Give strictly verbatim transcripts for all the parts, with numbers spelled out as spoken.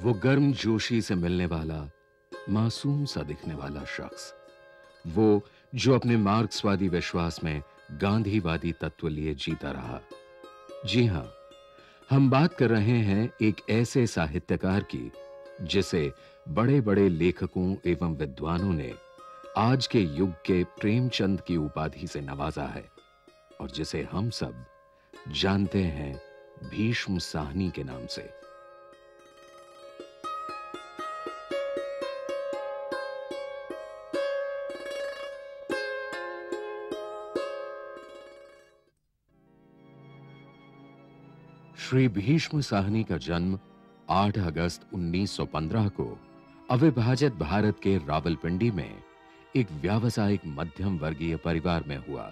वो गर्म जोशी से मिलने वाला, मासूम सा दिखने वाला शख्स, वो जो अपने मार्क्सवादी विश्वास में गांधीवादी तत्व लिए जीता रहा। जी हां, हम बात कर रहे हैं एक ऐसे साहित्यकार की जिसे बड़े-बड़े लेखकों एवं विद्वानों ने आज के युग के प्रेमचंद की उपाधि से नवाजा है और जिसे हम सब जानते हैं भीष्म साहनी के नाम से। श्री भीष्म साहनी का जन्म आठ अगस्त उन्नीस सौ पंद्रह को अविभाजित भारत के रावलपिंडी में एक व्यावसायिक मध्यम वर्गीय परिवार में हुआ।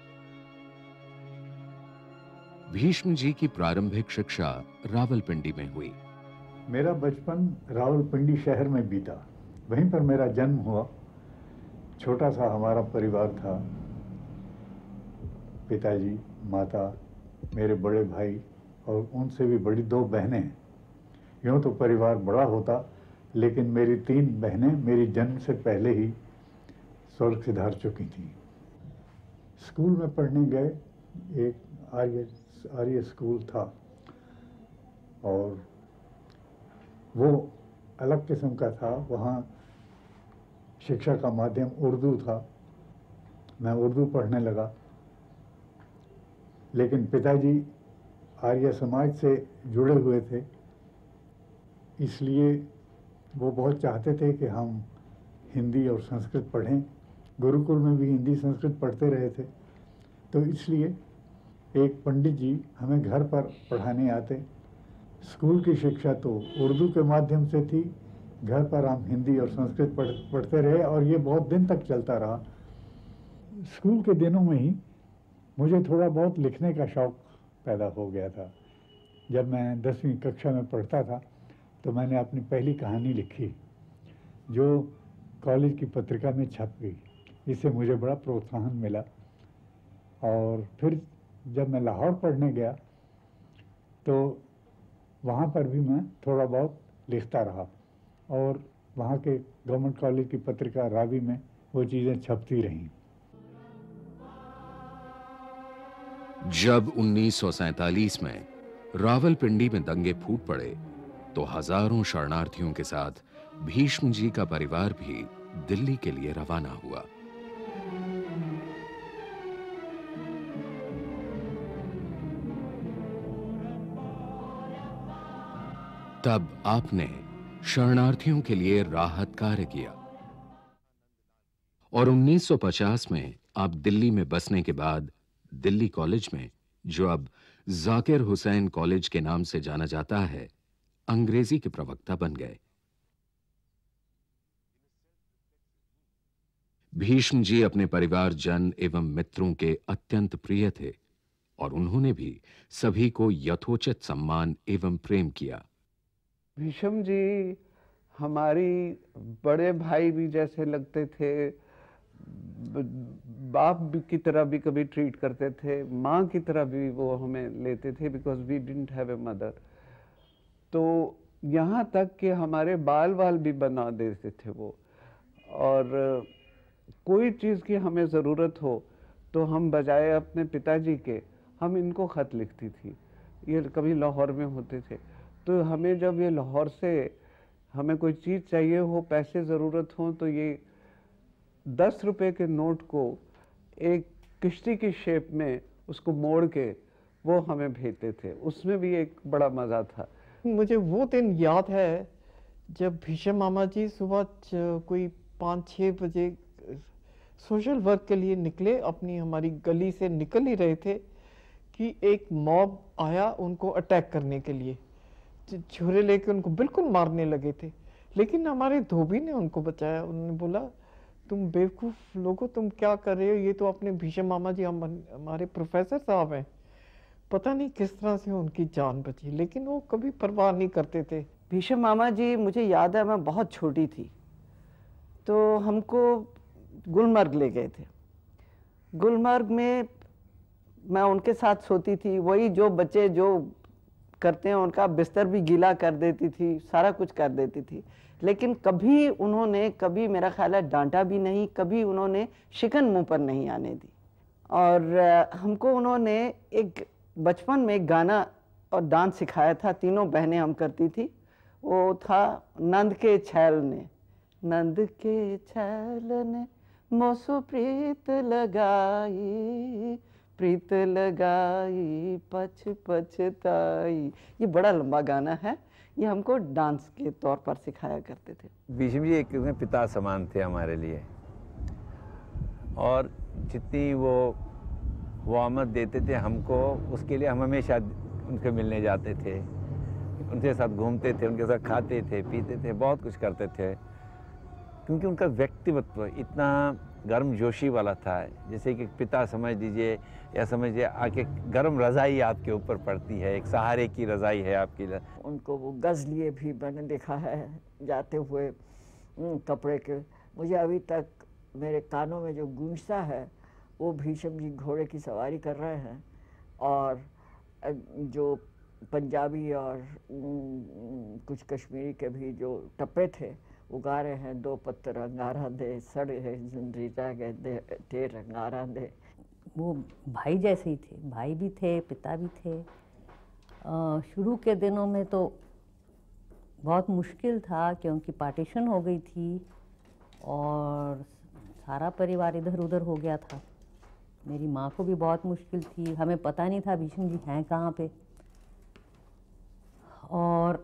भीष्म जी की प्रारंभिक शिक्षा रावलपिंडी में हुई। मेरा बचपन रावलपिंडी शहर में बीता, वहीं पर मेरा जन्म हुआ। छोटा सा हमारा परिवार था, पिताजी, माता, मेरे बड़े भाई और उनसे भी बड़ी दो बहनें। यूँ तो परिवार बड़ा होता, लेकिन मेरी तीन बहनें मेरी जन्म से पहले ही स्वर्ग सिधार चुकी थीं। स्कूल में पढ़ने गए, एक आर्य आर्य स्कूल था और वो अलग किस्म का था। वहाँ शिक्षा का माध्यम उर्दू था। मैं उर्दू पढ़ने लगा, लेकिन पिताजी आर्य समाज से जुड़े हुए थे, इसलिए वो बहुत चाहते थे कि हम हिंदी और संस्कृत पढ़ें। गुरुकुल में भी हिंदी संस्कृत पढ़ते रहे थे, तो इसलिए एक पंडित जी हमें घर पर पढ़ाने आते। स्कूल की शिक्षा तो उर्दू के माध्यम से थी, घर पर हम हिंदी और संस्कृत पढ़ पढ़ते रहे और ये बहुत दिन तक चलता रहा। स्कूल के दिनों में ही मुझे थोड़ा बहुत लिखने का शौक़ पैदा हो गया था। जब मैं दसवीं कक्षा में पढ़ता था तो मैंने अपनी पहली कहानी लिखी, जो कॉलेज की पत्रिका में छप गई। इससे मुझे बड़ा प्रोत्साहन मिला। और फिर जब मैं लाहौर पढ़ने गया तो वहाँ पर भी मैं थोड़ा बहुत लिखता रहा और वहाँ के गवर्नमेंट कॉलेज की पत्रिका रावी में वो चीज़ें छपती रहीं। जब उन्नीस सौ सैंतालीस में रावलपिंडी में दंगे फूट पड़े तो हजारों शरणार्थियों के साथ भीष्म जी का परिवार भी दिल्ली के लिए रवाना हुआ। तब आपने शरणार्थियों के लिए राहत कार्य किया और उन्नीस सौ पचास में आप दिल्ली में बसने के बाद दिल्ली कॉलेज में, जो अब जाकिर हुसैन कॉलेज के नाम से जाना जाता है, अंग्रेजी के प्रवक्ता बन गए। भीष्म जी अपने परिवारजन एवं मित्रों के अत्यंत प्रिय थे और उन्होंने भी सभी को यथोचित सम्मान एवं प्रेम किया। भीष्म जी हमारी बड़े भाई भी जैसे लगते थे, बाप भी की तरह भी कभी ट्रीट करते थे, माँ की तरह भी वो हमें लेते थे, because we didn't have a mother. तो यहाँ तक कि हमारे बाल वाल भी बना देते थे वो। और कोई चीज़ की हमें ज़रूरत हो तो हम बजाय अपने पिताजी के हम इनको ख़त लिखती थी। ये कभी लाहौर में होते थे, तो हमें जब ये लाहौर से हमें कोई चीज़ चाहिए हो, पैसे ज़रूरत हो, तो ये दस रुपए के नोट को एक किश्ती की शेप में उसको मोड़ के वो हमें भेजते थे। उसमें भी एक बड़ा मज़ा था। मुझे वो दिन याद है जब भीष्म मामा जी सुबह कोई पाँच छः बजे सोशल वर्क के लिए निकले, अपनी हमारी गली से निकल ही रहे थे कि एक मॉब आया उनको अटैक करने के लिए, छुरे लेके उनको बिल्कुल मारने लगे थे। लेकिन हमारे धोबी ने उनको बचाया। उन्होंने बोला, तुम बेवकूफ़ लोगो, तुम क्या कर रहे हो? ये तो अपने भीष्म मामा जी हम हमारे प्रोफेसर साहब हैं। पता नहीं किस तरह से उनकी जान बची, लेकिन वो कभी परवाह नहीं करते थे। भीष्म मामा जी, मुझे याद है मैं बहुत छोटी थी तो हमको गुलमर्ग ले गए थे। गुलमर्ग में मैं उनके साथ सोती थी। वही जो बच्चे जो करते हैं, उनका बिस्तर भी गीला कर देती थी, सारा कुछ कर देती थी, लेकिन कभी उन्होंने, कभी मेरा ख्याल है डांटा भी नहीं, कभी उन्होंने शिकन मुंह पर नहीं आने दी। और आ, हमको उन्होंने एक बचपन में एक गाना और डांस सिखाया था, तीनों बहनें हम करती थी, वो था नंद के छैल ने, नंद के छैल ने मोसो प्रीत लगाई, प्रीत लगाई पछ पछताई। ये बड़ा लंबा गाना है, ये हमको डांस के तौर पर सिखाया करते थे। भीष्म जी एक पिता समान थे हमारे लिए, और जितनी वो वो आमद देते थे हमको, उसके लिए हम हमेशा उनके मिलने जाते थे, उनके साथ घूमते थे, उनके साथ खाते थे, पीते थे, बहुत कुछ करते थे, क्योंकि उनका व्यक्तित्व इतना गर्म जोशी वाला था। जैसे कि पिता समझ लीजिए, या समझिए आके गर्म रज़ाई आपके ऊपर पड़ती है, एक सहारे की रज़ाई है आपकी। उनको वो गज़लिए भी मैंने देखा है जाते हुए कपड़े के। मुझे अभी तक मेरे कानों में जो गूंजता है वो भीष्म जी घोड़े की सवारी कर रहे हैं, और जो पंजाबी और कुछ कश्मीरी के भी जो टप्पे थे वो गा रहे हैं, दो पत्थर अंगारा दे, सड़े है जिंदरीजा गए दे, ढेर अंगारा दे। वो भाई जैसे ही थे, भाई भी थे, पिता भी थे। शुरू के दिनों में तो बहुत मुश्किल था, क्योंकि पार्टीशन हो गई थी और सारा परिवार इधर उधर हो गया था। मेरी माँ को भी बहुत मुश्किल थी, हमें पता नहीं था भीष्म जी हैं कहाँ पे, और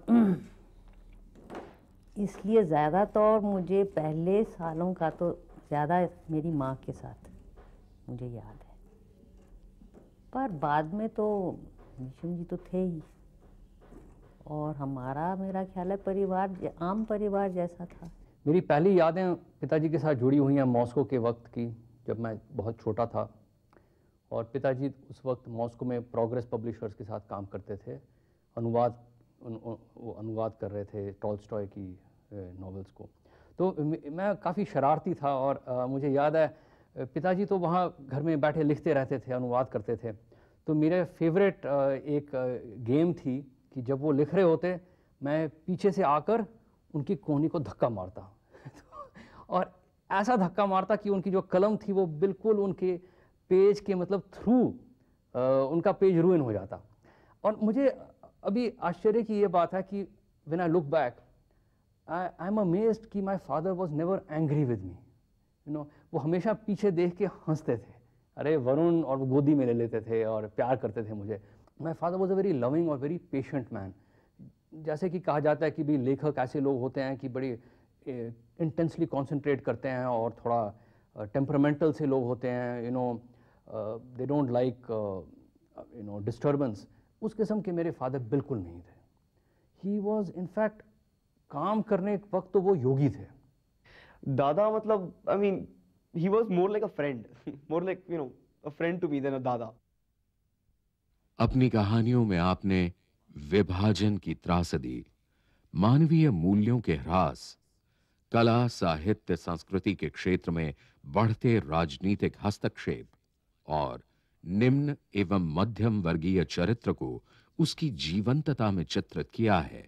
इसलिए ज़्यादातर मुझे पहले सालों का तो ज़्यादा मेरी माँ के साथ मुझे याद है, पर बाद में तो भीष्म जी तो थे ही, और हमारा मेरा ख्याल है परिवार आम परिवार जैसा था। मेरी पहली यादें पिताजी के साथ जुड़ी हुई हैं मॉस्को के वक्त की, जब मैं बहुत छोटा था, और पिताजी उस वक्त मॉस्को में प्रोग्रेस पब्लिशर्स के साथ काम करते थे, अनुवाद उन, उन, वो अनुवाद कर रहे थे टॉल्स्टॉय की नॉवेल्स को। तो मैं काफ़ी शरारती था, और आ, मुझे याद है पिताजी तो वहाँ घर में बैठे लिखते रहते थे, अनुवाद करते थे। तो मेरे फेवरेट एक गेम थी कि जब वो लिख रहे होते, मैं पीछे से आकर उनकी कोहनी को धक्का मारता और ऐसा धक्का मारता कि उनकी जो कलम थी वो बिल्कुल उनके पेज के मतलब थ्रू उनका पेज रूइन हो जाता। और मुझे अभी आश्चर्य की ये बात है कि when I look back, I am amazed कि my father was never angry with me, you know. वो हमेशा पीछे देख के हंसते थे, अरे वरुण, और वो गोदी में ले लेते थे और प्यार करते थे मुझे। My father was a very loving और वेरी पेशेंट मैन। जैसे कि कहा जाता है कि भी लेखक ऐसे लोग होते हैं कि बड़ी इंटेंसली कॉन्सेंट्रेट करते हैं, और थोड़ा टेम्परामेंटल से लोग होते हैं, you know, they don't like you know disturbance. उस किस्म के मेरे फादर बिल्कुल नहीं थे। ही वॉज इनफैक्ट काम करने के वक्त तो वो योगी थे। दादा मतलब I mean he was more like a friend, more like you know a friend to me than a dada. अपनी कहानियों में आपने विभाजन की त्रासदी, मानवीय मूल्यों के ह्रास, कला, साहित्य, संस्कृति के क्षेत्र में बढ़ते राजनीतिक हस्तक्षेप और निम्न एवं मध्यम वर्गीय चरित्र को उसकी जीवंतता में चित्रित किया है।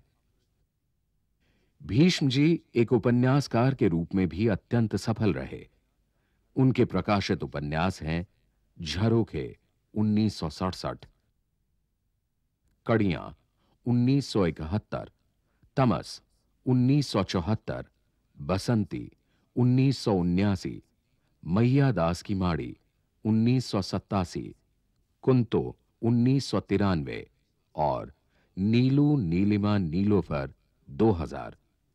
भीष्म जी एक उपन्यासकार के रूप में भी अत्यंत सफल रहे। उनके प्रकाशित उपन्यास हैं झरोखे उन्नीस सौ सड़सठ, कड़ियां उन्नीस सौ इकहत्तर, तमस उन्नीस सौ चौहत्तर, बसंती उन्नीस सौ उन्यासी, मैया दास की माड़ी उन्नीस सौ सत्तासी, कुंतो उन्नीस सौ तिरानवे और नीलू नीलिमा नीलोफर दो हज़ार।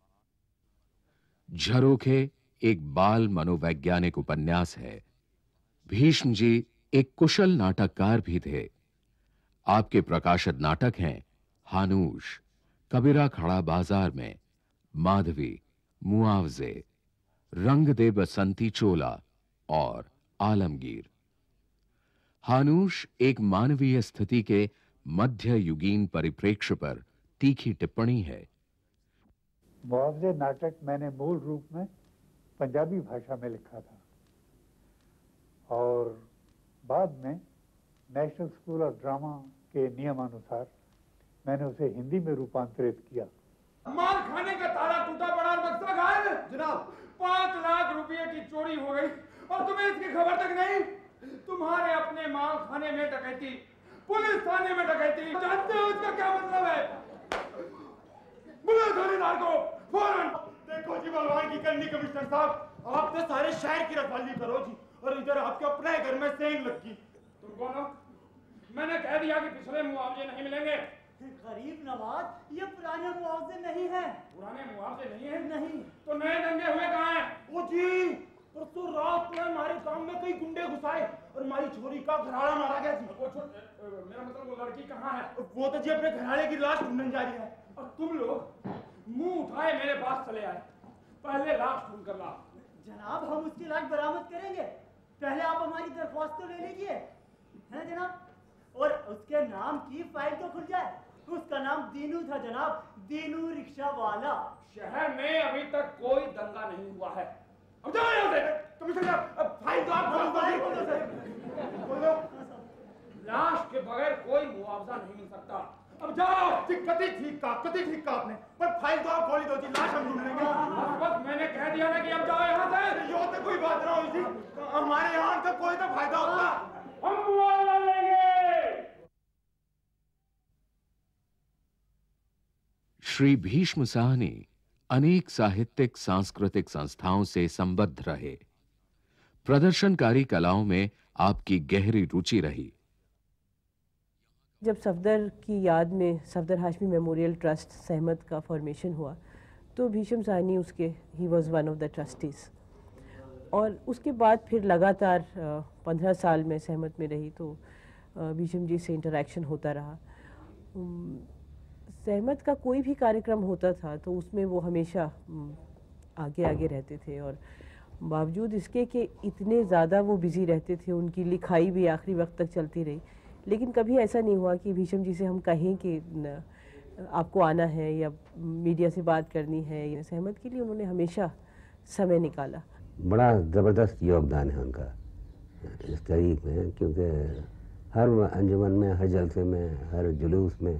झरोखे एक बाल मनोवैज्ञानिक उपन्यास है। भीष्म जी एक कुशल नाटककार भी थे। आपके प्रकाशित नाटक हैं हानूश, कबीरा खड़ा बाजार में, माधवी, मुआवजे, रंग दे बसंती चोला और आलमगीर। हानूश एक मानवीय स्थिति के मध्य युगीन परिप्रेक्ष्य पर तीखी टिप्पणी है। मुआवजे नाटक मैंने मूल रूप में पंजाबी भाषा में लिखा था, और बाद में नेशनल स्कूल ऑफ ड्रामा के नियमानुसार मैंने उसे हिंदी में रूपांतरित किया। माल खाने का ताला टूटा पड़ा और बक्सा गायब है जनाब। पांच लाख रुपए की चोरी हो गई और तुम्हें इसकी खबर तक नहीं। तुम्हारे अपने माल खाने में डकैती, पुलिस थाने में डकैती, जानते हो इसका क्या मतलब है? बुलाओ थानेदार को फौरन। देखो जी बलवान की करनी कमिश्नर साहब, आप तो सारे शहर की रखवाली करो जी और इधर आपके अपने घर में सेंध लगी। तुम कौन हो? मैंने कह दिया कि पिछले मुआवजे नहीं मिलेंगे। गरीब नवाज, ये पुराने मुआवजे नहीं है। पुराने मुआवजे नहीं है? नहीं। तो नए दंगे हुए कहाँ हैं? ओ जी, परसों रात में हमारे गांव में कई गुंडे घुसाए और हमारी छोरी का घराड़ा मारा गया जी। वो मेरा मतलब वो लड़की कहाँ है? वो तो जी अपने घराड़े की लाश ढूंढने जा रही है और तुम लोग मुंह उठाए मेरे पास चले आए। पहले लाश ढूंढ कर ला। जनाब हम उसकी लाश बरामद करेंगे, पहले आप हमारी दरख्वास्त तो ले लीजिए, है जनाब? और उसके नाम की फाइल तो खुल जाए। उसका नाम दीनू था जनाब, दीनू रिक्शा वाला। शहर में अभी तक कोई दंगा नहीं हुआ है। अब जाओ यहाँ से। कमिश्नर साहब, अब फाइल तो आप खोल दो। लाश के बगैर कोई मुआवजा नहीं मिल सकता। अब जाओ। कति ठीक का कति ठीक का आपने, पर फाइल तो आप खोली दो जी, लाश हम ढूंढ लेंगे। बस मैंने कह दिया ना कि अब जाओ यहाँ से। यो तो कोई बात ना हुई थी, हमारे यहाँ का कोई तो फायदा होता। हम मुआवजा लेंगे। श्री भीष्म साहनी अनेक साहित्यिक सांस्कृतिक संस्थाओं से संबद्ध रहे। प्रदर्शनकारी कलाओं में आपकी गहरी रुचि रही। जब सफदर की याद में सफदर हाशमी मेमोरियल ट्रस्ट सहमत का फॉर्मेशन हुआ तो भीष्म साहनी उसके he was one of the trustees. और उसके बाद फिर लगातार पंद्रह साल में सहमत में रही तो भीष्म जी से इंटरेक्शन होता रहा। सहमत का कोई भी कार्यक्रम होता था तो उसमें वो हमेशा आगे आगे रहते थे और बावजूद इसके कि इतने ज़्यादा वो बिज़ी रहते थे, उनकी लिखाई भी आखिरी वक्त तक चलती रही, लेकिन कभी ऐसा नहीं हुआ कि भीष्म जी से हम कहें कि आपको आना है या मीडिया से बात करनी है। सहमत के लिए उन्होंने हमेशा समय निकाला। बड़ा ज़बरदस्त योगदान है उनका इस तहरीक में, क्योंकि हर अंजुमन में, हर जलसे में, हर जुलूस में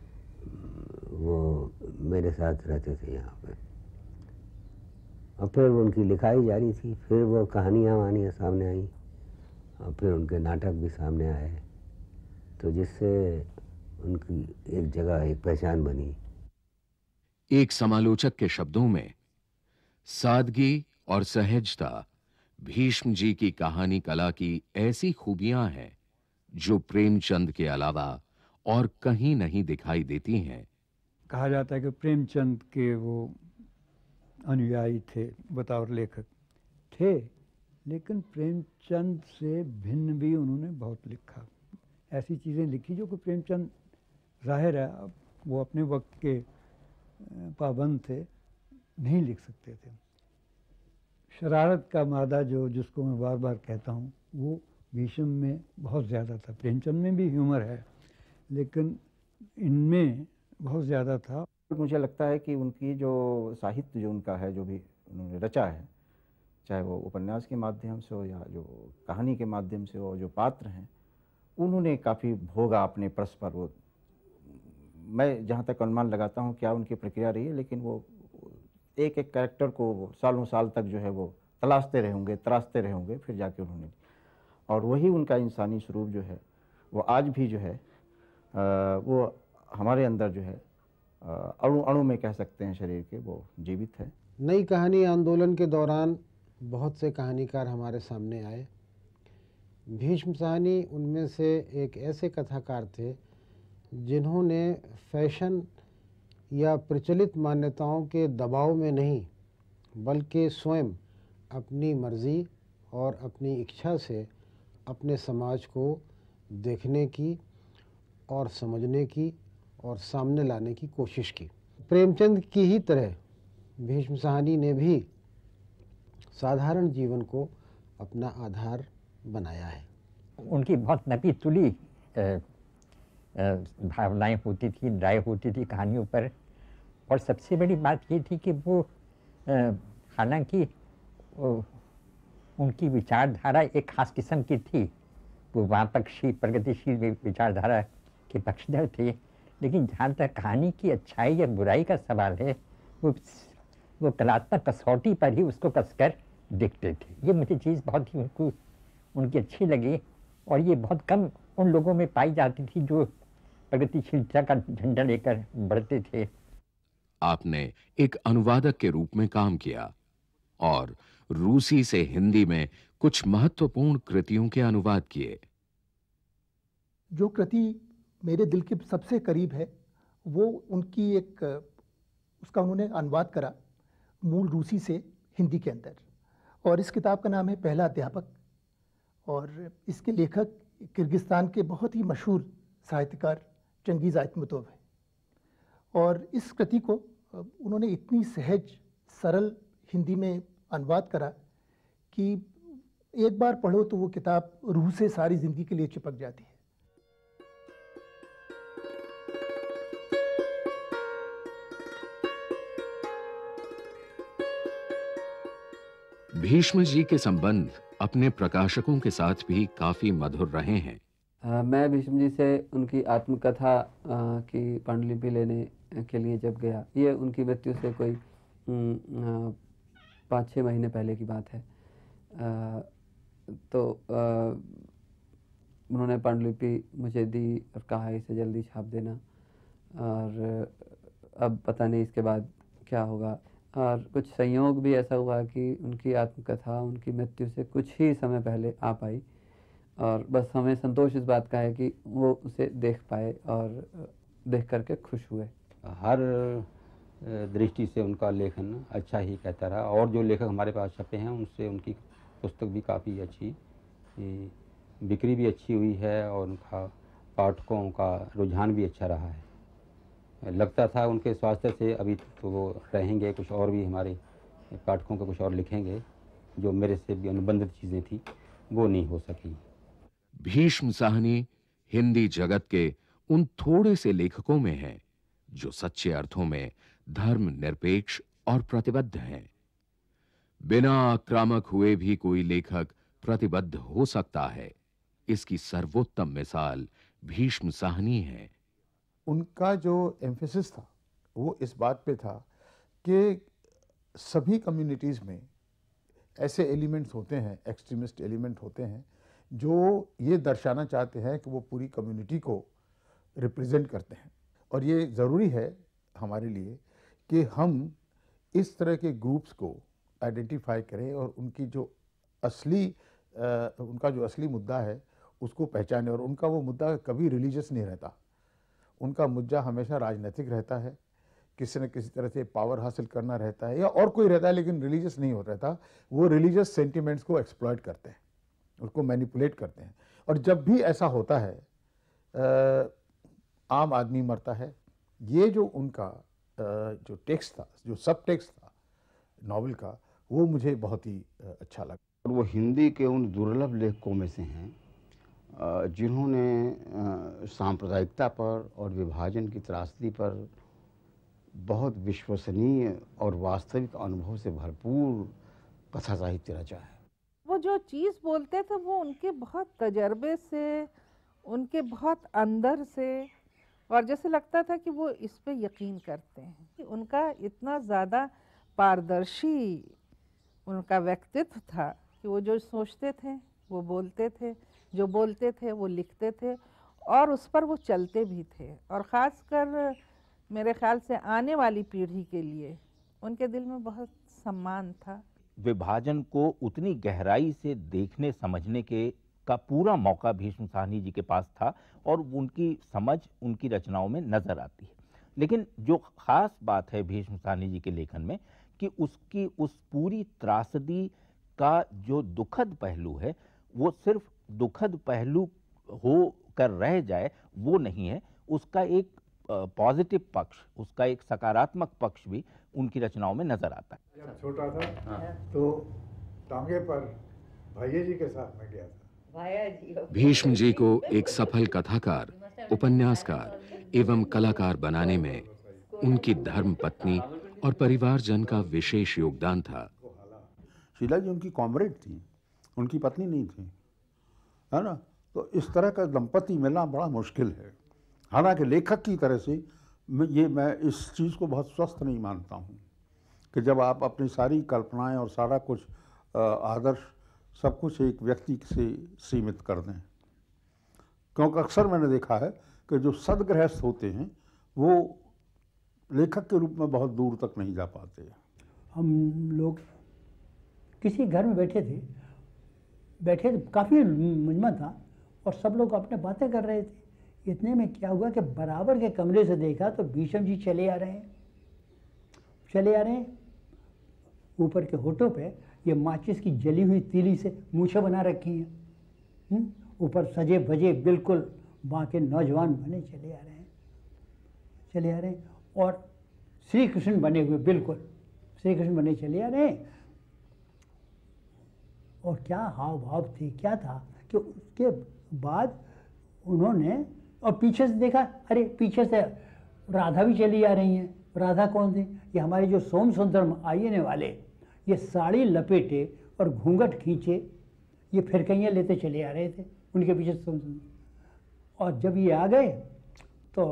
वो मेरे साथ रहते थे यहाँ पे। और फिर उनकी लिखाई जारी थी, फिर वो कहानियाँ वानियाँ सामने आई और फिर उनके नाटक भी सामने आए, तो जिससे उनकी एक जगह, एक पहचान बनी। एक समालोचक के शब्दों में सादगी और सहजता भीष्म जी की कहानी कला की ऐसी खूबियां हैं जो प्रेमचंद के अलावा और कहीं नहीं दिखाई देती हैं। कहा जाता है कि प्रेमचंद के वो अनुयायी थे, बतौर लेखक थे, लेकिन प्रेमचंद से भिन्न भी उन्होंने बहुत लिखा। ऐसी चीज़ें लिखी जो कि प्रेमचंद, जाहिर है वो अपने वक्त के पाबंद थे, नहीं लिख सकते थे। शरारत का मादा जो जिसको मैं बार बार कहता हूँ वो भीष्म में बहुत ज़्यादा था। प्रेमचंद में भी ह्यूमर है लेकिन इनमें बहुत ज़्यादा था। मुझे लगता है कि उनकी जो साहित्य जो उनका है, जो भी उन्होंने रचा है, चाहे वो उपन्यास के माध्यम से हो या जो कहानी के माध्यम से हो, जो पात्र हैं उन्होंने काफ़ी भोगा अपने परस्पर। वो मैं जहाँ तक अनुमान लगाता हूँ क्या उनकी प्रक्रिया रही है, लेकिन वो एक एक कैरेक्टर को सालों साल तक जो है वो तलाशते रहे होंगे, तराशते रहे होंगे, फिर जाके उन्होंने, और वही उनका इंसानी स्वरूप जो है वो आज भी जो है आ, वो हमारे अंदर जो है अणु अणु में कह सकते हैं शरीर के, वो जीवित है। नई कहानी आंदोलन के दौरान बहुत से कहानीकार हमारे सामने आए। भीष्म साहनी उनमें से एक ऐसे कथाकार थे जिन्होंने फैशन या प्रचलित मान्यताओं के दबाव में नहीं बल्कि स्वयं अपनी मर्जी और अपनी इच्छा से अपने समाज को देखने की और समझने की और सामने लाने की कोशिश की। प्रेमचंद की ही तरह भीष्म साहनी ने भी साधारण जीवन को अपना आधार बनाया है। उनकी बहुत नपी तुली भावनाएं होती थी, राय होती थी कहानियों पर, और सबसे बड़ी बात ये थी कि वो हालांकि उनकी विचारधारा एक खास किस्म की थी, वो वामपक्षी प्रगतिशील विचारधारा के पक्षधर थे, लेकिन जहाँ तक कहानी की अच्छाई या बुराई का सवाल है, वो वो कलात्मक कसौटी पर ही उसको कसकर देखते थे। ये मुझे चीज़ बहुत ही उनको उनकी अच्छी लगी, और ये बहुत कम उन लोगों में पाई जाती थी जो प्रगतिशीलता का झंडा लेकर बढ़ते थे। आपने एक अनुवादक के रूप में काम किया और रूसी से हिंदी में कुछ महत्वपूर्ण कृतियों के अनुवाद किए। जो कृति मेरे दिल के सबसे करीब है वो उनकी एक उसका उन्होंने अनुवाद करा मूल रूसी से हिंदी के अंदर, और इस किताब का नाम है पहला अध्यापक, और इसके लेखक किर्गिस्तान के बहुत ही मशहूर साहित्यकार चंगीज़ आइतमतोव है। और इस कृति को उन्होंने इतनी सहज सरल हिंदी में अनुवाद करा कि एक बार पढ़ो तो वो किताब रूह से सारी जिंदगी के लिए चिपक जाती है। भीष्म जी के संबंध अपने प्रकाशकों के साथ भी काफी मधुर रहे हैं। आ, मैं भीष्म जी से उनकी आत्मकथा की पांडुलिपि लेने के लिए जब गया, ये उनकी मृत्यु से कोई पाँच छः महीने पहले की बात है। आ, तो आ, उन्होंने पांडुलिपि मुझे दी और कहा इसे जल्दी छाप देना, और अब पता नहीं इसके बाद क्या होगा। और कुछ संयोग भी ऐसा हुआ कि उनकी आत्मकथा उनकी मृत्यु से कुछ ही समय पहले आ पाई, और बस हमें संतोष इस बात का है कि वो उसे देख पाए और देख करके खुश हुए। हर दृष्टि से उनका लेखन अच्छा ही कहता रहा, और जो लेखक हमारे पास छपे हैं उनसे उनकी पुस्तक भी काफ़ी अच्छी बिक्री भी अच्छी हुई है, और उनका पाठकों का रुझान भी अच्छा रहा है। लगता था उनके स्वास्थ्य से अभी तो वो रहेंगे, कुछ और भी हमारे पाठकों को कुछ और लिखेंगे, जो मेरे से भी अनुबंधित चीज़ें थी वो नहीं हो सकी। भीष्म साहनी हिंदी जगत के उन थोड़े से लेखकों में हैं जो सच्चे अर्थों में धर्म निरपेक्ष और प्रतिबद्ध हैं। बिना आक्रामक हुए भी कोई लेखक प्रतिबद्ध हो सकता है, इसकी सर्वोत्तम मिसाल भीष्म साहनी है। उनका जो एम्फेसिस था वो इस बात पे था कि सभी कम्युनिटीज़ में ऐसे एलिमेंट्स होते हैं, एक्सट्रीमिस्ट एलिमेंट होते हैं, जो ये दर्शाना चाहते हैं कि वो पूरी कम्युनिटी को रिप्रेजेंट करते हैं। और ये ज़रूरी है हमारे लिए कि हम इस तरह के ग्रुप्स को आइडेंटिफाई करें और उनकी जो असली आ, उनका जो असली मुद्दा है उसको पहचानें। और उनका वो मुद्दा कभी रिलीजियस नहीं रहता, उनका मुद्दा हमेशा राजनीतिक रहता है, किसी न किसी तरह से पावर हासिल करना रहता है या और कोई रहता है, लेकिन रिलीजियस नहीं हो रहता। वो रिलीजियस सेंटिमेंट्स को एक्सप्लॉइट करते हैं, उसको मैनिपुलेट करते हैं। और जब भी ऐसा होता है आ, आम आदमी मरता है। ये जो उनका आ, जो टेक्स्ट था, जो सब टेक्स्ट था नॉवेल का, वो मुझे बहुत ही अच्छा लगा। और वो हिंदी के उन दुर्लभ लेखकों में से हैं जिन्होंने सांप्रदायिकता पर और विभाजन की त्रासदी पर बहुत विश्वसनीय और वास्तविक अनुभव से भरपूर कथा साहित्य रचा है। वो जो चीज़ बोलते थे वो उनके बहुत तजर्बे से, उनके बहुत अंदर से, और जैसे लगता था कि वो इस पे यकीन करते हैं। उनका इतना ज़्यादा पारदर्शी उनका व्यक्तित्व था कि वो जो सोचते थे वो बोलते थे, जो बोलते थे वो लिखते थे, और उस पर वो चलते भी थे। और ख़ासकर मेरे ख्याल से आने वाली पीढ़ी के लिए उनके दिल में बहुत सम्मान था। विभाजन को उतनी गहराई से देखने समझने के का पूरा मौका भीष्म साहनी जी के पास था, और उनकी समझ उनकी रचनाओं में नजर आती है। लेकिन जो खास बात है भीष्म साहनी जी के लेखन में कि उसकी उस पूरी त्रासदी का जो दुखद पहलू है वो सिर्फ दुखद पहलू हो कर रह जाए वो नहीं है, उसका एक पॉजिटिव पक्ष, उसका एक सकारात्मक पक्ष भी उनकी रचनाओं में नजर आता है। जब छोटा था तो टांगे पर भैया जी के साथ में गया था। भीष्म जी को एक सफल कथाकार, उपन्यासकार एवं कलाकार बनाने में उनकी धर्म पत्नी और परिवारजन का विशेष योगदान था। शीला जी उनकी कॉमरेड थी, उनकी पत्नी नहीं थी, है ना। तो इस तरह का दंपति मिलना बड़ा मुश्किल है। हालांकि लेखक की तरह से मैं ये मैं इस चीज़ को बहुत स्वस्थ नहीं मानता हूँ कि जब आप अपनी सारी कल्पनाएं और सारा कुछ आदर्श सब कुछ एक व्यक्ति से सीमित कर दें, क्योंकि अक्सर मैंने देखा है कि जो सदगृहस्थ होते हैं वो लेखक के रूप में बहुत दूर तक नहीं जा पाते। हम लोग किसी घर में बैठे थे बैठे काफ़ी मजमा था और सब लोग अपने बातें कर रहे थे। इतने में क्या हुआ कि बराबर के कमरे से देखा तो भीष्म जी चले आ रहे हैं चले आ रहे हैं ऊपर के होठों पे ये माचिस की जली हुई तीली से मूछें बना रखी हैं, ऊपर सजे बजे बिल्कुल वहाँ के नौजवान बने चले आ रहे हैं चले आ रहे हैं और श्री कृष्ण बने हुए बिल्कुल श्री कृष्ण बने चले आ रहे हैं। और क्या हाव भाव थे, क्या था कि उसके बाद उन्होंने और पीछे से देखा, अरे पीछे से राधा भी चली आ रही हैं। राधा कौन थी? ये हमारे जो सोम सुंदर आईने वाले, ये साड़ी लपेटे और घूंघट खींचे ये फिरकैयाँ लेते चले आ रहे थे, उनके पीछे सोम सुंदर। और जब ये आ गए तो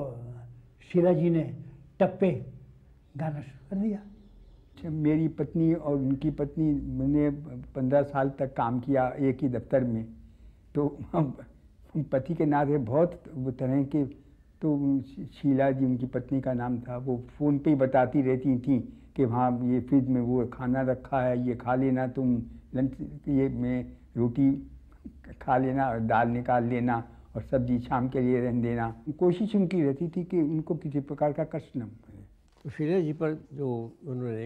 शीला जी ने टप्पे गाना शुरू कर दिया। मेरी पत्नी और उनकी पत्नी, मैंने पंद्रह साल तक काम किया एक ही दफ्तर में, तो हम पति के नाते बहुत तरह के, तो शीला जी उनकी पत्नी का नाम था, वो फ़ोन पे ही बताती रहती थी कि वहाँ ये फ्रिज में वो खाना रखा है, ये खा लेना, तुम लंच ये में रोटी खा लेना और दाल निकाल लेना और सब्जी शाम के लिए रख देना। कोशिश उनकी रहती थी कि उनको किसी प्रकार का कष्ट न पड़े। तो शीला जी पर जो उन्होंने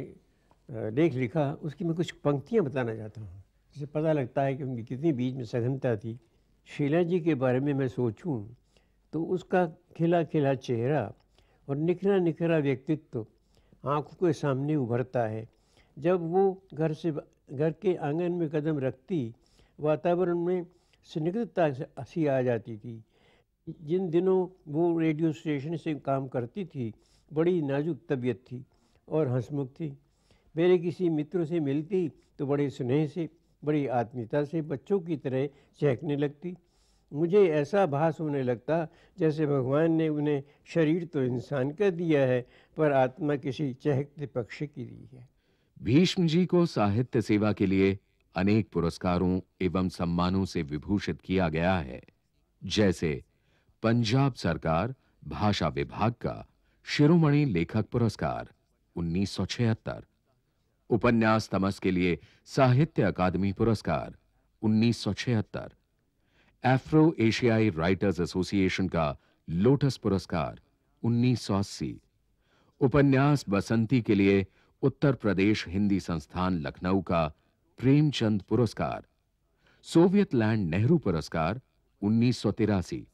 लेख लिखा उसकी मैं कुछ पंक्तियाँ बताना चाहता हूँ, जिससे पता लगता है कि उनकी कितनी बीच में सघनता थी। शीला जी के बारे में मैं सोचूं तो उसका खिला खिला चेहरा और निखरा निखरा व्यक्तित्व आँखों के सामने उभरता है। जब वो घर से घर के आंगन में कदम रखती, वातावरण में स्निग्धता सी आ जाती थी। जिन दिनों वो रेडियो स्टेशन से काम करती थी, बड़ी नाजुक तबीयत थी और हंसमुख थी। मेरे किसी मित्र से मिलती तो बड़े स्नेह से, बड़ी आत्मीयता से बच्चों की तरह चहकने लगती। मुझे ऐसा भास होने लगता जैसे भगवान ने उन्हें शरीर तो इंसान का दिया है पर आत्मा किसी चहकते पक्षी की दी है। भीष्म जी को साहित्य सेवा के लिए अनेक पुरस्कारों एवं सम्मानों से विभूषित किया गया है, जैसे पंजाब सरकार भाषा विभाग का शिरोमणि लेखक पुरस्कार उन्नीस सौ छिहत्तर, उपन्यास तमस के लिए साहित्य अकादमी पुरस्कार उन्नीस सौ छिहत्तर, अफ्रो एशियाई राइटर्स एसोसिएशन का लोटस पुरस्कार उन्नीस सौ अस्सी, उपन्यास बसंती के लिए उत्तर प्रदेश हिंदी संस्थान लखनऊ का प्रेमचंद पुरस्कार, सोवियत लैंड नेहरू पुरस्कार उन्नीस सौ तिरासी,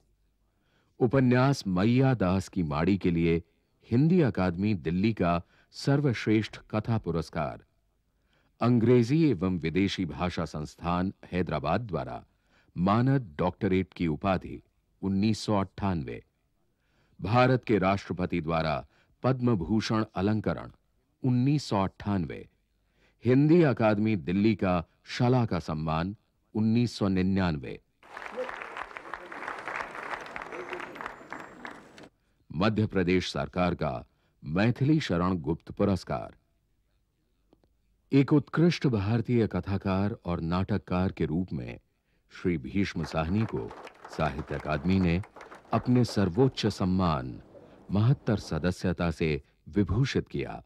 उपन्यास मैया दास की माड़ी के लिए हिंदी अकादमी दिल्ली का सर्वश्रेष्ठ कथा पुरस्कार, अंग्रेजी एवं विदेशी भाषा संस्थान हैदराबाद द्वारा मानद डॉक्टरेट की उपाधि उन्नीस सौ अट्ठानवे, भारत के राष्ट्रपति द्वारा पद्म भूषण अलंकरण उन्नीस सौ अट्ठानवे, हिंदी अकादमी दिल्ली का शला का सम्मान उन्नीस सौ निन्यानवे, मध्य प्रदेश सरकार का मैथिली शरण गुप्त पुरस्कार। एक उत्कृष्ट भारतीय कथाकार और नाटककार के रूप में श्री भीष्म साहनी को साहित्य अकादमी ने अपने सर्वोच्च सम्मान महत्तर सदस्यता से विभूषित किया।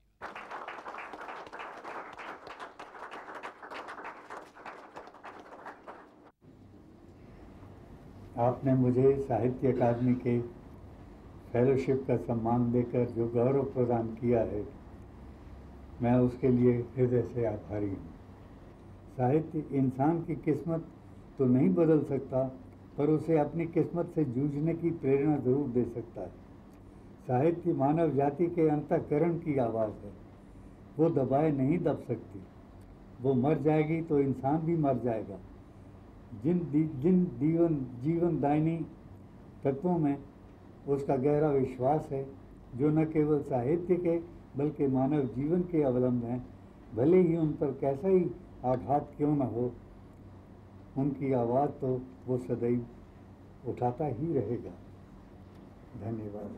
आपने मुझे साहित्य अकादमी के फेलोशिप का सम्मान देकर जो गौरव प्रदान किया है, मैं उसके लिए हृदय से आभारी हूँ। साहित्य इंसान की किस्मत तो नहीं बदल सकता, पर उसे अपनी किस्मत से जूझने की प्रेरणा जरूर दे सकता है। साहित्य मानव जाति के अंतःकरण की आवाज़ है, वो दबाए नहीं दब सकती। वो मर जाएगी तो इंसान भी मर जाएगा। जिन दी, जिन जीवन जीवन दायिनी तत्वों में उसका गहरा विश्वास है, जो न केवल साहित्य के बल्कि मानव जीवन के अवलंब हैं, भले ही उन पर कैसा ही आघात क्यों न हो, उनकी आवाज़ तो वो सदैव उठाता ही रहेगा। धन्यवाद।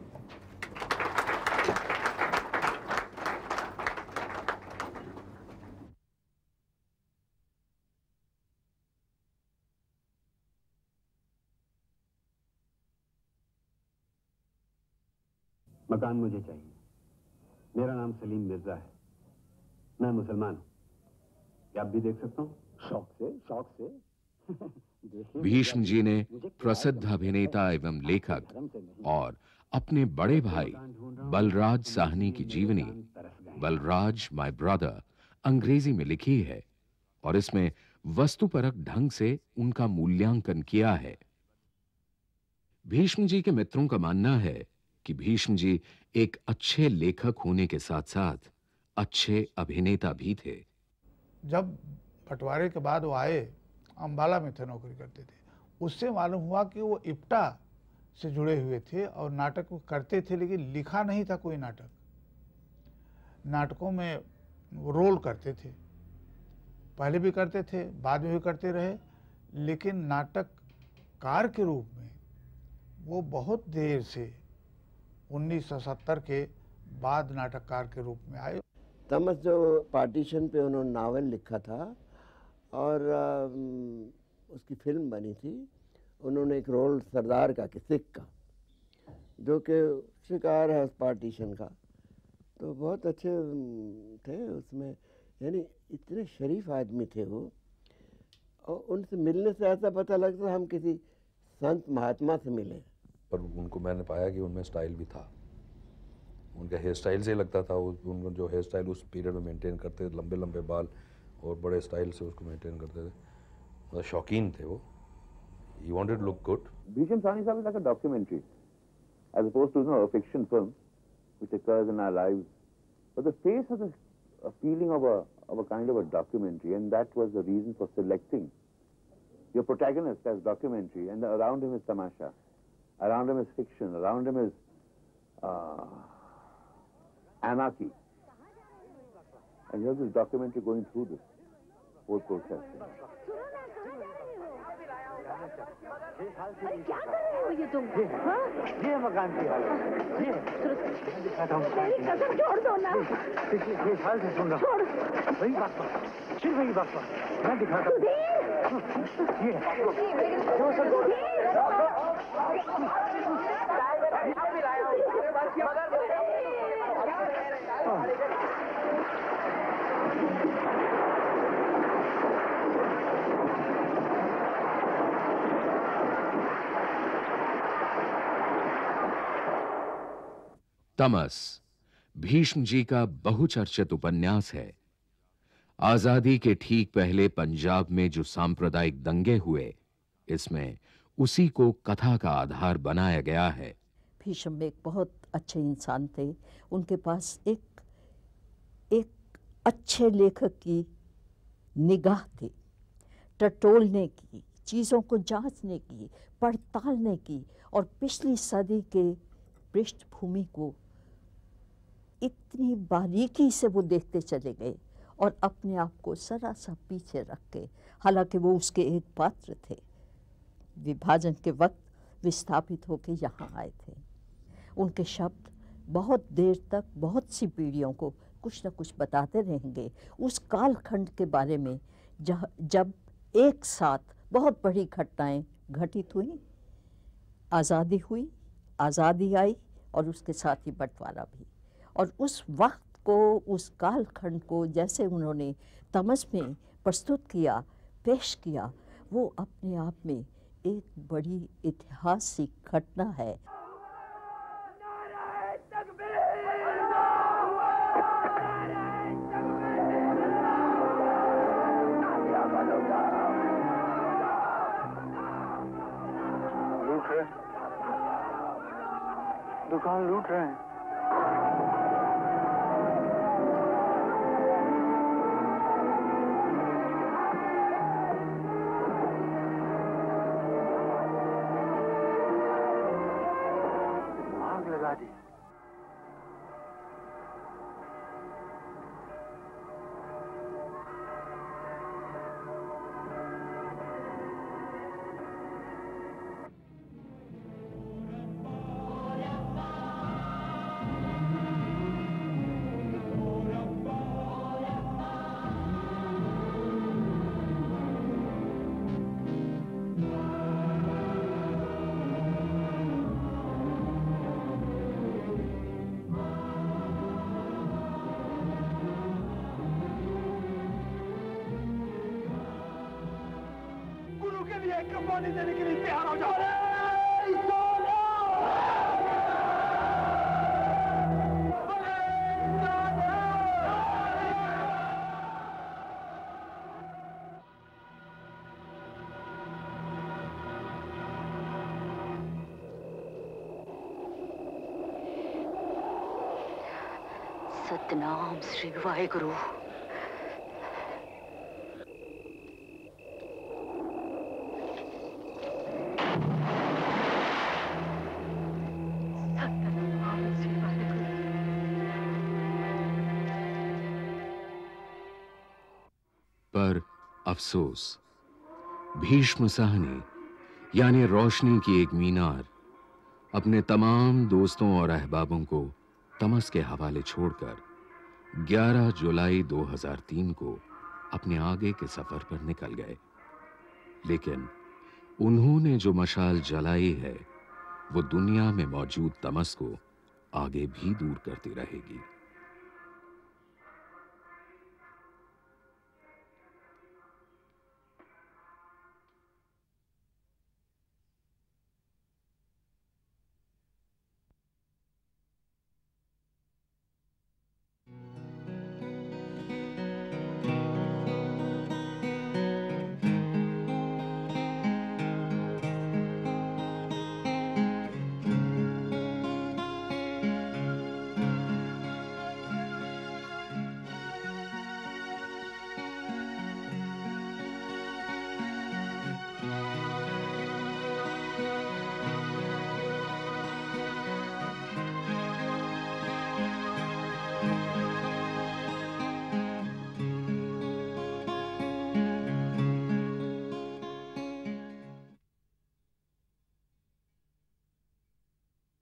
मकान मुझे चाहिए। मेरा नाम सलीम मिर्जा है, मैं मुसलमान हूँ। क्या आप भी देख सकता हूँ? शौक से, शौक से। भीष्म जी ने प्रसिद्ध अभिनेता एवं लेखक और अपने बड़े भाई बलराज साहनी की जीवनी बलराज माय ब्रदर अंग्रेजी में लिखी है और इसमें वस्तुपरक ढंग से उनका मूल्यांकन किया है। भीष्म जी के मित्रों का मानना है कि भीष्म जी एक अच्छे लेखक होने के साथ साथ अच्छे अभिनेता भी थे। जब बंटवारे के बाद वो आए, अंबाला में थे, नौकरी करते थे, उससे मालूम हुआ कि वो इप्टा से जुड़े हुए थे और नाटक करते थे, लेकिन लिखा नहीं था कोई नाटक। नाटकों में वो रोल करते थे, पहले भी करते थे, बाद में भी करते रहे, लेकिन नाटककार के रूप में वो बहुत देर से उन्नीस सौ सत्तर के बाद नाटककार के रूप में आए। तमस जो पार्टीशन पे उन्होंने नावल लिखा था और उसकी फिल्म बनी थी, उन्होंने एक रोल सरदार का कि सिख का, जो कि शिकार है उस पार्टीशन का, तो बहुत अच्छे थे उसमें। यानी इतने शरीफ आदमी थे वो, और उनसे मिलने से ऐसा पता लगता हम किसी संत महात्मा से मिले। पर उनको मैंने पाया कि उनमें स्टाइल भी था, उनका हेयर स्टाइल से लगता था, उनको जो हेयर स्टाइल उस पीरियड में मेंटेन करते थे, लंबे लंबे बाल और बड़े स्टाइल से उसको मेंटेन करते थे, मतलब शौकीन थे वो। He wanted to look good. Bhisham Sahni Sahib is like a documentary, as opposed to, you know, a fiction film which occurs in our lives. But the face has a, a feeling of a of a kind of a documentary, and that was the reason for selecting your protagonist as documentary, and the, around him is tamasha, around him is fiction, around him is uh, anarchy, and you have this documentary going through this whole process. क्या कर रहे हो ये तुम? हाँ? ये मकान की हालत, ये दिखाता हूँ। मेरी कसम छोड़ दो ना। पिछले छह साल से सुन रहा छोड़। वही बात पर, सिर्फ वही बात पर, मैं दिखाता हूँ। ये जो सब तमस भीष्म जी का बहुचर्चित उपन्यास है। आजादी के ठीक पहले पंजाब में जो सांप्रदायिक दंगे हुए, इसमें उसी को कथा का आधार बनाया गया है। भीष्म एक बहुत अच्छे इंसान थे। उनके पास एक एक अच्छे लेखक की निगाह थी, टटोलने की, चीज़ों को जांचने की, पड़तालने की, और पिछली सदी के पृष्ठभूमि को इतनी बारीकी से वो देखते चले गए और अपने आप को जरा सा पीछे रख के, हालांकि वो उसके एक पात्र थे, विभाजन के वक्त विस्थापित होकर यहाँ आए थे। उनके शब्द बहुत देर तक बहुत सी पीढ़ियों को कुछ न कुछ बताते रहेंगे उस कालखंड के बारे में जह जब एक साथ बहुत बड़ी घटनाएं घटित हुई, आज़ादी हुई, आज़ादी आई और उसके साथ ही बंटवारा भी। और उस वक्त को, उस कालखंड को जैसे उन्होंने तमस में प्रस्तुत किया, पेश किया, वो अपने आप में एक बड़ी ऐतिहासिक घटना है। लूट रहे, दुकान लूट रहे हैं। आग लगा दी। कुर्बानी देने के लिए तैयार हो जाओ। सतनाम श्री वाहेगुरु। पर अफसोस, भीष्म साहनी यानी रोशनी की एक मीनार अपने तमाम दोस्तों और अहबाबों को तमस के हवाले छोड़कर ग्यारह जुलाई दो हज़ार तीन को अपने आगे के सफर पर निकल गए। लेकिन उन्होंने जो मशाल जलाई है वो दुनिया में मौजूद तमस को आगे भी दूर करती रहेगी।